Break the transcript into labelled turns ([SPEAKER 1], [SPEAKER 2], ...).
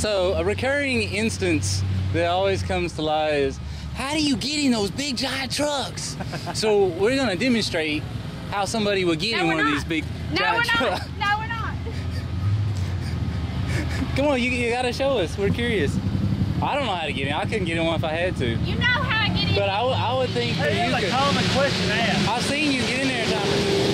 [SPEAKER 1] So a recurring instance that always comes to light is, how do you get in those big giant trucks? So we're gonna demonstrate how somebody would get in one of these big giant trucks.
[SPEAKER 2] No, we're not.
[SPEAKER 1] Come on, you gotta show us. We're curious. I don't know how to get in. I couldn't get in one if I had to.
[SPEAKER 2] You know how I get in.
[SPEAKER 1] But I would think that you could.
[SPEAKER 3] That's a common question to ask.
[SPEAKER 1] I've seen you get in there time or two.